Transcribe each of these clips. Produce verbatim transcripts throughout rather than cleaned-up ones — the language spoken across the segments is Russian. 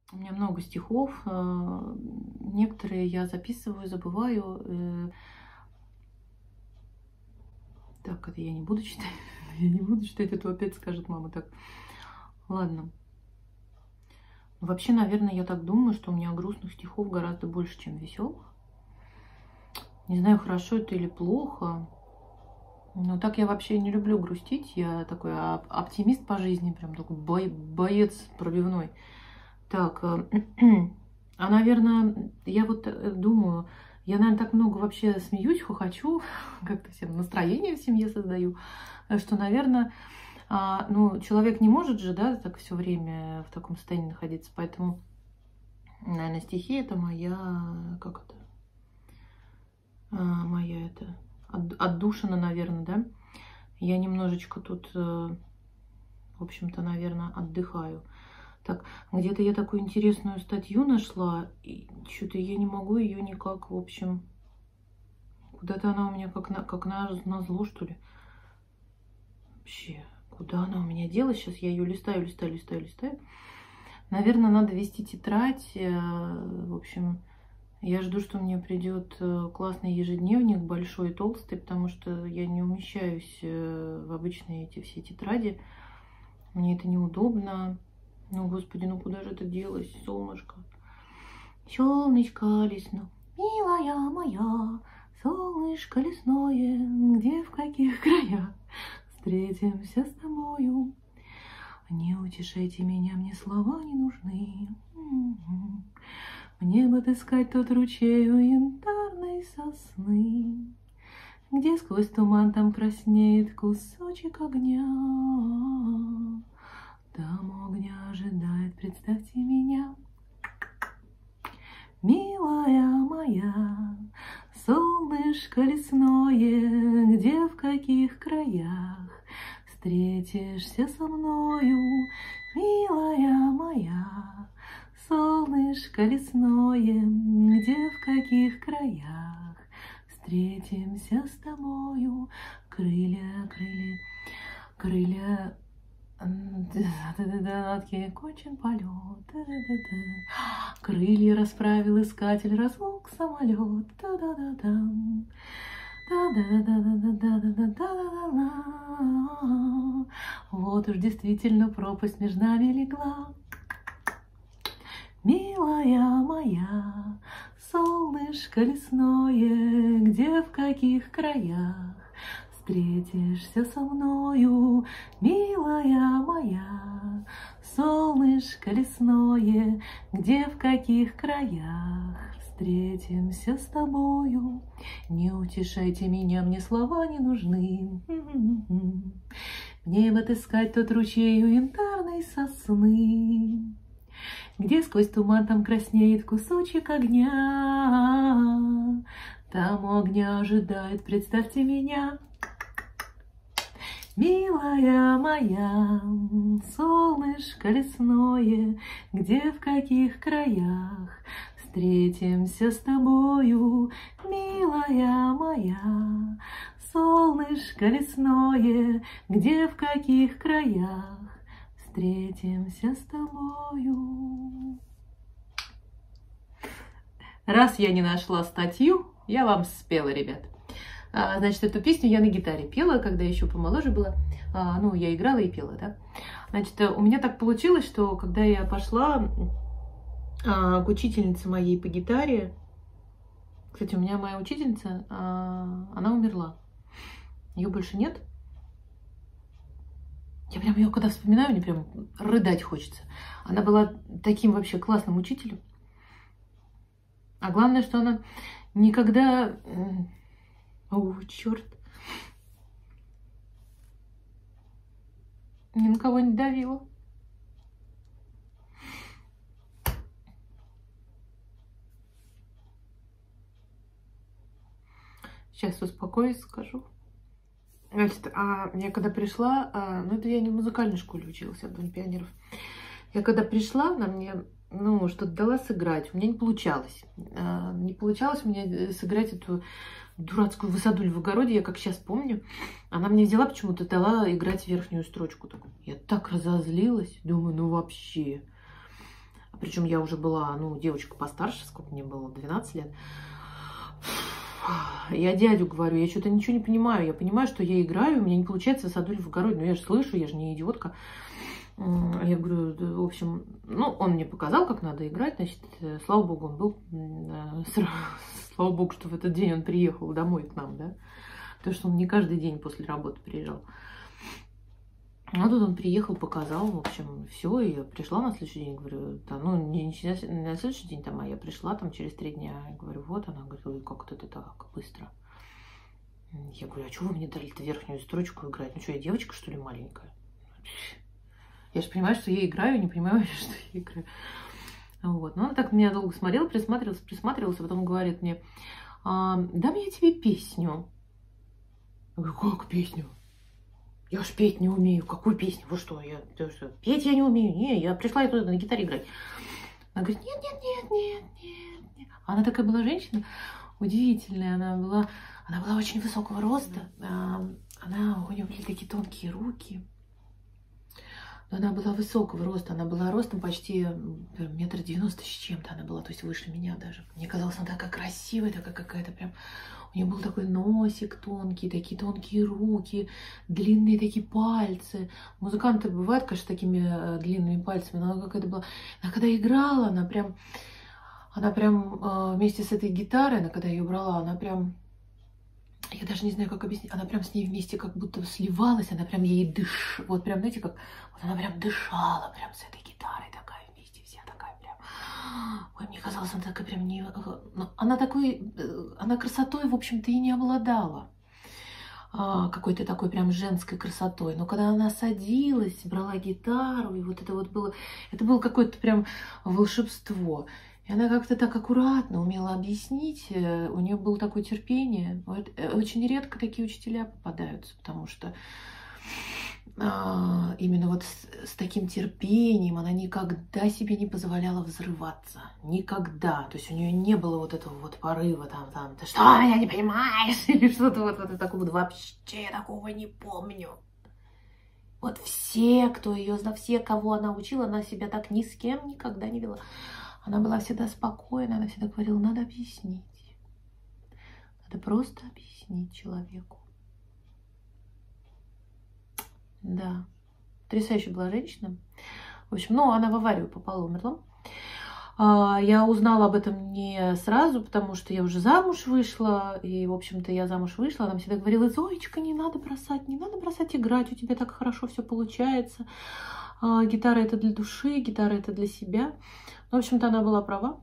У меня много стихов. Некоторые я записываю, забываю. Так, это я не буду читать. Я не буду читать, это опять скажет мама. Так, ладно. Вообще, наверное, я так думаю, что у меня грустных стихов гораздо больше, чем веселых. Не знаю, хорошо это или плохо. Но так я вообще не люблю грустить. Я такой оптимист по жизни, прям такой боец пробивной. Так, а, наверное, я вот думаю, я, наверное, так много вообще смеюсь, хохочу, как-то всем настроение в семье создаю, что, наверное, ну, человек не может же, да, так все время в таком состоянии находиться, поэтому, наверное, стихи это моя, как это, моя это, отдушина, наверное, да. Я немножечко тут, в общем-то, наверное, отдыхаю. Так, где-то я такую интересную статью нашла, и что-то я не могу ее никак, в общем, куда-то она у меня как на, как на, на зло, что ли. Вообще, куда она у меня делась? Сейчас я ее листаю, листаю, листаю, листаю. Наверное, надо вести тетрадь. В общем, я жду, что мне придет классный ежедневник, большой и толстый, потому что я не умещаюсь в обычные эти все тетради. Мне это неудобно. Ну, господи, ну куда же это делось, солнышко? Солнышко лесное, милая моя, солнышко лесное, где, в каких краях встретимся с тобою? Не утешайте меня, мне слова не нужны. Мне бы отыскать тот ручей у янтарной сосны, где сквозь туман там краснеет кусочек огня. Там огня ожидает, представьте меня, милая моя, солнышко лесное, где, в каких краях встретишься со мною, милая моя, солнышко лесное, где, в каких краях встретимся с тобою, крылья, крылья, крылья. Да-да-да, кончен полет, да-да-да-да. Крылья расправил искатель, разлук самолет, да-да-да-да, да-да-да-да-да-да-да-да-да. Вот уж действительно пропасть между нами легла, милая моя, солнышко лесное, где, в каких краях встретишься со мною, милая моя, солнышко лесное, где, в каких краях встретимся с тобою. Не утешайте меня, мне слова не нужны. Мне бы отыскать тот ручей у янтарной сосны, где сквозь туман там краснеет кусочек огня. Там у огня ожидает, представьте меня, милая моя, солнышко лесное, где, в каких краях встретимся с тобою, милая моя, солнышко лесное, где, в каких краях встретимся с тобою. Раз я не нашла статью, я вам спела, ребят. А, значит, эту песню я на гитаре пела, когда еще помоложе была. А, ну, я играла и пела, да. Значит, у меня так получилось, что когда я пошла а, к учительнице моей по гитаре, кстати, у меня моя учительница, а, она умерла. Ее больше нет. Я прям ее, когда вспоминаю, мне прям рыдать хочется. Она была таким вообще классным учителем. А главное, что она никогда... О, черт. Ни на кого не давила. Сейчас успокоюсь, скажу. Значит, а я когда пришла, а, ну это я не в музыкальной школе училась, я в Доме пионеров. Я когда пришла, она мне, ну, что-то дала сыграть. У меня не получалось. А, не получалось у меня сыграть эту дурацкую высадуль в огороде, я как сейчас помню. Она мне взяла почему-то, дала играть верхнюю строчку. Я так разозлилась, думаю, ну вообще. Причем я уже была, ну, девочка постарше, сколько мне было, двенадцать лет. Я дядю говорю, я что-то ничего не понимаю. Я понимаю, что я играю, у меня не получается садуль в огороде. Но я же слышу, я же не идиотка. Я говорю, в общем, ну, он мне показал, как надо играть. Значит, слава богу, он был... Слава богу, что в этот день он приехал домой к нам, да. Потому что он не каждый день после работы приезжал. А тут он приехал, показал, в общем, все, и я пришла на следующий день, говорю, да, ну, не, не на следующий день там, а я пришла там через три дня, я говорю, вот, она говорит, ой, как это так быстро. Я говорю, а что вы мне дали-то верхнюю строчку играть? Ну что, я девочка, что ли, маленькая? Я же понимаю, что я играю, не понимаю, что я играю. Вот, ну, он так меня долго смотрел, присматривался, присматривался, потом говорит мне, а, дам я тебе песню. Я говорю, как песню? Я ж петь не умею. Какую песню? Вы что? Я, что? Петь я не умею. Не, я пришла туда на гитаре играть. Она говорит, нет, нет, нет, нет, нет, нет. Она такая была женщина удивительная. Она была, она была очень высокого роста. Она, у нее были такие тонкие руки. Но она была высокого роста. Она была ростом почти метр девяносто с чем-то она была. То есть выше меня даже. Мне казалось, она такая красивая, такая какая-то прям... У нее был такой носик тонкий, такие тонкие руки, длинные такие пальцы. Музыканты бывают, конечно, такими длинными пальцами, но она какая-то была... Она когда играла, она прям... Она прям э, вместе с этой гитарой, она когда ее брала, она прям... Я даже не знаю, как объяснить. Она прям с ней вместе как будто сливалась, она прям ей дыш... Вот прям, знаете, как... Вот она прям дышала прям с этой гитарой такая вместе, вся такая прям... Ой, мне казалось, она такая прям не... Она такой... Она красотой, в общем-то, и не обладала. А, какой-то такой прям женской красотой. Но когда она садилась, брала гитару, и вот это вот было... Это было какое-то прям волшебство. И она как-то так аккуратно умела объяснить. У нее было такое терпение. Очень редко такие учителя попадаются, потому что а, именно вот с, с таким терпением она никогда себе не позволяла взрываться. Никогда. То есть у нее не было вот этого вот порыва там, там, ты что, меня не понимаешь? Или что-то вот, вот такого. Вообще я такого не помню. Вот все, кто ее знал, все, кого она учила, она себя так ни с кем никогда не вела. Она была всегда спокойна, она всегда говорила, надо объяснить. Надо просто объяснить человеку. Да, потрясающая была женщина. В общем, ну, она в аварию попала, умерла. Я узнала об этом не сразу, потому что я уже замуж вышла. И, в общем-то, я замуж вышла. Она всегда говорила, Зоечка, не надо бросать, не надо бросать играть, у тебя так хорошо все получается. Гитара это для души, гитара это для себя. В общем-то, она была права.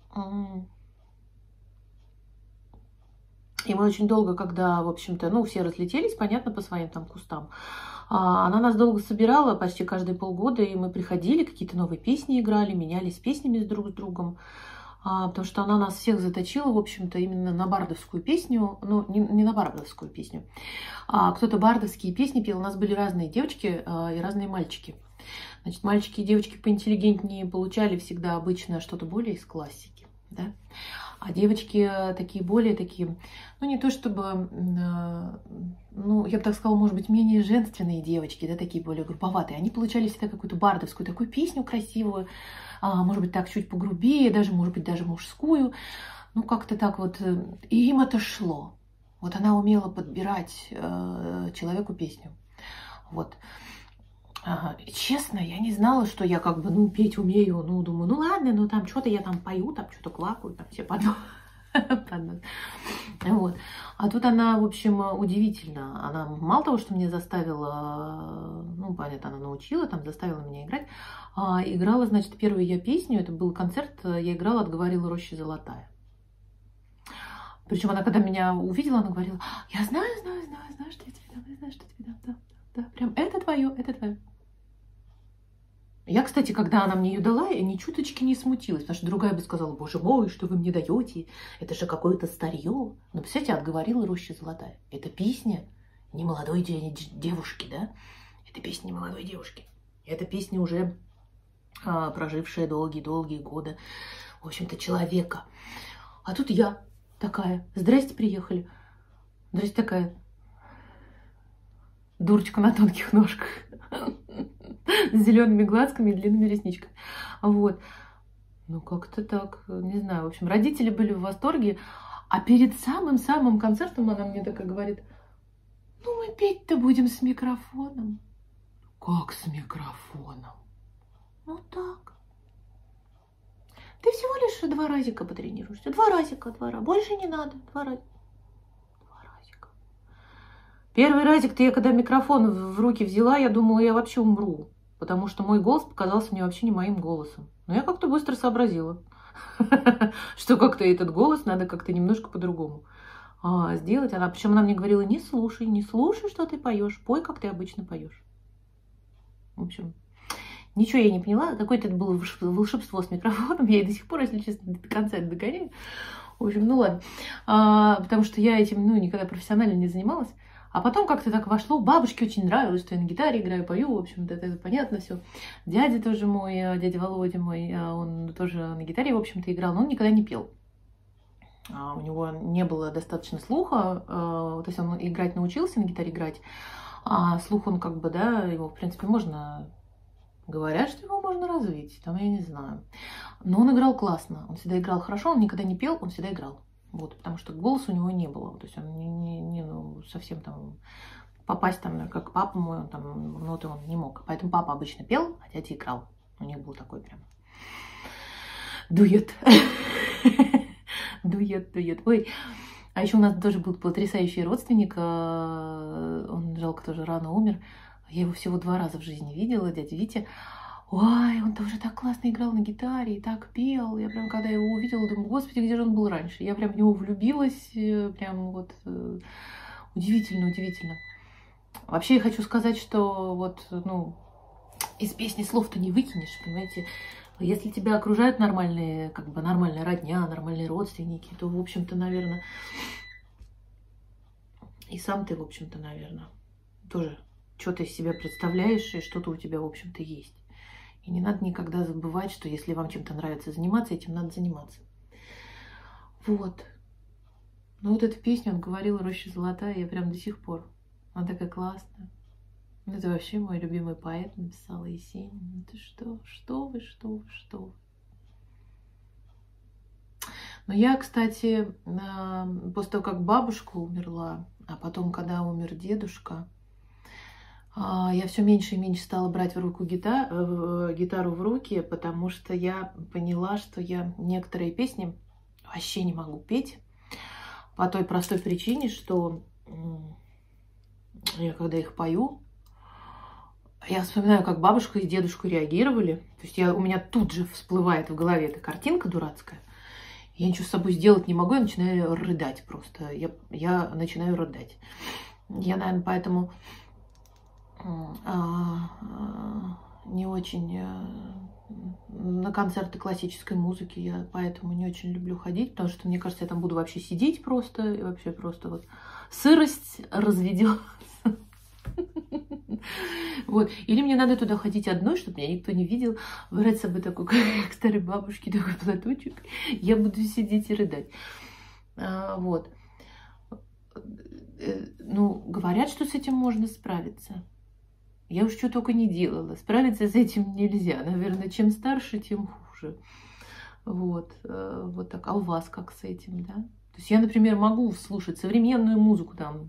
И мы очень долго, когда, в общем-то, ну, все разлетелись, понятно, по своим там кустам, она нас долго собирала, почти каждые полгода, и мы приходили, какие-то новые песни играли, менялись песнями друг с другом, потому что она нас всех заточила, в общем-то, именно на бардовскую песню, ну, не, не на бардовскую песню, а кто-то бардовские песни пел, у нас были разные девочки и разные мальчики. Значит, мальчики и девочки поинтеллигентнее получали всегда обычно что-то более из классики, да? А девочки такие более такие, ну не то чтобы, ну я бы так сказала, может быть, менее женственные девочки, да, такие более грубоватые. Они получали всегда какую-то бардовскую такую песню красивую, может быть, так чуть погрубее, даже, может быть, даже мужскую. Ну как-то так вот, и им это шло. Вот она умела подбирать человеку песню. Вот. Ага. Честно, я не знала, что я как бы, ну, петь умею, ну, думаю, ну, ладно, ну, там, что-то я там пою, там, что-то квакаю, там, все под нос. Вот. А тут она, в общем, удивительно. Она мало того, что мне заставила, ну, понятно, она научила, там, заставила меня играть, а, играла, значит, первую я песню, это был концерт, я играла «Отговорила роща золотая». Причем она, когда меня увидела, она говорила, я знаю, знаю, знаю, знаю, что я тебе дам, я знаю, что тебе дам, да, да, прям, это твое, это твое. Я, кстати, когда она мне ее дала, я ни чуточки не смутилась, потому что другая бы сказала, боже мой, что вы мне даете, это же какое-то старье. Но, представляете, «Отговорила роща золотая». Это песня не молодой девушки, да? Это песня не молодой девушки. Это песня уже а, прожившая долгие-долгие годы, в общем-то, человека. А тут я такая, здрасте, приехали. Здрасте, такая дурочка на тонких ножках. С зелеными глазками и длинными ресничками. Вот. Ну, как-то так, не знаю. В общем, родители были в восторге. А перед самым-самым концертом она мне такая говорит: ну, мы петь-то будем с микрофоном. Как с микрофоном? Ну, так. Ты всего лишь два разика потренируешься. Два разика, два раза. Больше не надо. Два разика. Два разика. Первый разик-то я, когда микрофон в руки взяла, я думала, я вообще умру. Потому что мой голос показался мне вообще не моим голосом. Но я как-то быстро сообразила, что как-то этот голос надо как-то немножко по-другому сделать. Она, причем она мне говорила: не слушай, не слушай, что ты поешь. Пой, как ты обычно поешь. В общем... Ничего я не поняла, какое-то это было волшебство с микрофоном, я и до сих пор, если честно, до конца это догоняю. В общем, ну ладно, а, потому что я этим, ну, никогда профессионально не занималась. А потом как-то так вошло, бабушке очень нравилось, что я на гитаре играю, пою, в общем-то, это понятно все. Дядя тоже мой, дядя Володя мой, он тоже на гитаре, в общем-то, играл, но он никогда не пел. А, у него не было достаточно слуха, а, то есть он играть научился, на гитаре играть, а слух он как бы, да, его, в принципе, можно... Говорят, что его можно развить, там я не знаю. Но он играл классно, он всегда играл хорошо, он никогда не пел, он всегда играл. Вот, потому что голоса у него не было. То есть он не, не, не ну, совсем там попасть там, как папа мой, он там в ноты он не мог. Поэтому папа обычно пел, а дядя играл. У них был такой прям дуэт. Дуэт, дуэт. Ой, а еще у нас тоже был потрясающий родственник. Он, жалко, тоже рано умер. Я его всего два раза в жизни видела, дядя Витя. Ой, он тоже так классно играл на гитаре и так пел. Я прям, когда его увидела, думаю: господи, где же он был раньше? Я прям в него влюбилась, прям вот удивительно, удивительно. Вообще я хочу сказать, что вот, ну, из песни слов-то не выкинешь, понимаете? Если тебя окружают нормальные, как бы нормальная родня, нормальные родственники, то, в общем-то, наверное, и сам ты, в общем-то, наверное, тоже что-то из себя представляешь, и что-то у тебя, в общем-то, есть. И не надо никогда забывать, что если вам чем-то нравится заниматься, этим надо заниматься. Вот. Ну вот эту песню он говорил, «Роща золотая», я прям до сих пор. Она такая классная. Это вообще мой любимый поэт написал, Есенин. Это что? Что вы, что вы, что вы. Но я, кстати, после того, как бабушка умерла, а потом, когда умер дедушка, я все меньше и меньше стала брать в руку гитару, гитару в руки, потому что я поняла, что я некоторые песни вообще не могу петь по той простой причине, что я когда их пою, я вспоминаю, как бабушка и дедушка реагировали. То есть я, у меня тут же всплывает в голове эта картинка дурацкая. Я ничего с собой сделать не могу, я начинаю рыдать просто. Я, я начинаю рыдать. Я, наверное, поэтому... не очень на концерты классической музыки, я поэтому не очень люблю ходить, потому что, мне кажется, я там буду вообще сидеть просто, и вообще просто вот сырость разведется. Вот. Или мне надо туда ходить одной, чтобы меня никто не видел, брать с собой такой, как старой бабушке, такой платочек, я буду сидеть и рыдать. Вот. Ну, говорят, что с этим можно справиться. Я уж что только не делала. Справиться с этим нельзя. Наверное, чем старше, тем хуже. Вот. Вот так. А у вас как с этим, да? То есть я, например, могу слушать современную музыку там.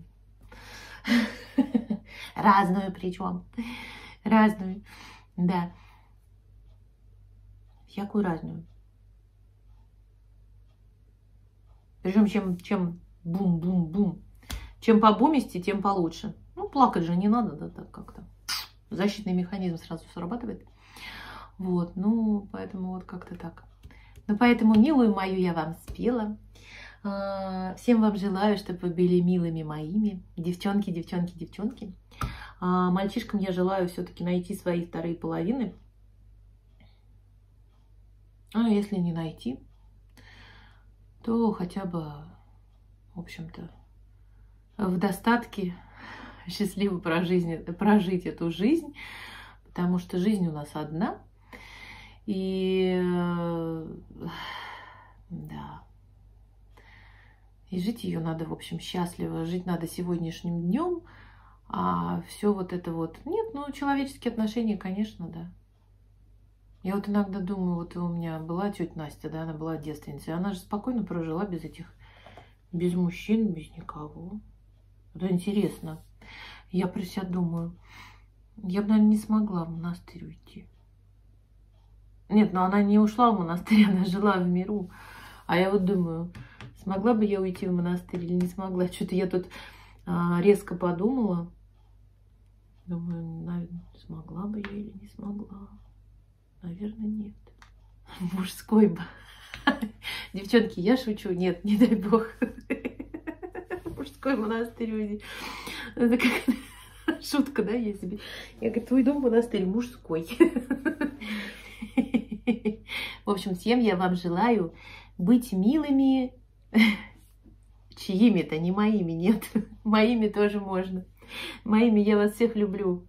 Разную причем. Разную. Да. Всякую разную. Причем чем, чем бум-бум-бум. Чем побумисти, тем получше. Ну, плакать же не надо, да, так как-то. Защитный механизм сразу срабатывает. Вот, ну, поэтому вот как-то так. Ну, поэтому, милую мою, я вам спела. Всем вам желаю, чтобы вы были милыми моими. Девчонки, девчонки, девчонки. Мальчишкам я желаю все-таки найти свои вторые половины. А если не найти, то хотя бы, в общем-то, в достатке счастливо прожить, прожить эту жизнь, потому что жизнь у нас одна, и да, и жить ее надо, в общем, счастливо, жить надо сегодняшним днем, а все вот это вот, нет, ну, человеческие отношения, конечно, да, Я вот иногда думаю, вот у меня была тетя Настя, да, она была девственницей, она же спокойно прожила без этих, без мужчин, без никого. Это интересно. Я про себя думаю, я бы, наверное, не смогла в монастырь уйти. Нет, но она не ушла в монастырь, она жила в миру. А я вот думаю, смогла бы я уйти в монастырь или не смогла? Что-то я тут а, резко подумала. Думаю, наверное, смогла бы я или не смогла. Наверное, нет. Мужской бы. Девчонки, я шучу. Нет, не дай бог. Мужской монастырь уйди. Это как шутка, да, я себе. Я говорю, твой дом монастырь мужской. В общем, всем я вам желаю быть милыми, чьими-то, не моими, нет. Моими тоже можно. Моими я вас всех люблю.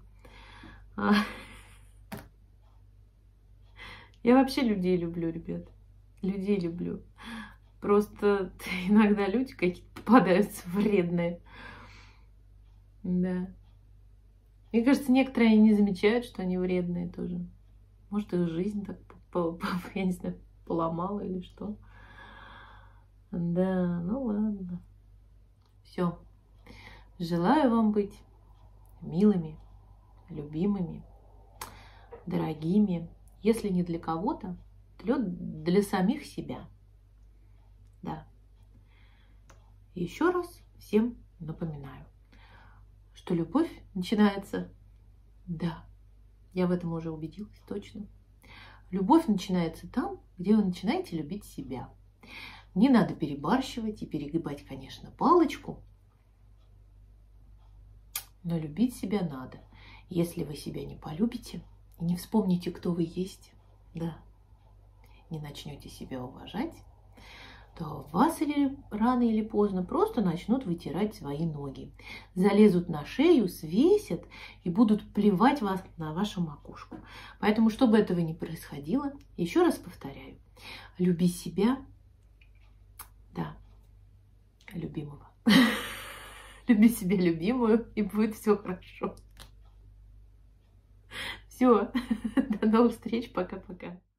Я вообще людей люблю, ребят. Людей люблю. Просто иногда люди какие-то попадаются вредные. Да. Мне кажется, некоторые не замечают, что они вредные тоже. Может, их жизнь так, я не знаю, поломала или что. Да, ну ладно. Все. Желаю вам быть милыми, любимыми, дорогими. Если не для кого-то, то для самих себя. Да. Еще раз всем напоминаю, что любовь начинается, да, я в этом уже убедилась точно. Любовь начинается там, где вы начинаете любить себя. Не надо перебарщивать и перегибать, конечно, палочку, но любить себя надо. Если вы себя не полюбите и не вспомните, кто вы есть, да, не начнете себя уважать, то вас или рано или поздно просто начнут вытирать свои ноги. Залезут на шею, свесят и будут плевать вас на вашу макушку. Поэтому, чтобы этого не происходило, еще раз повторяю, люби себя, да, любимого. Люби себя любимую, и будет все хорошо. Все, до новых встреч, пока-пока.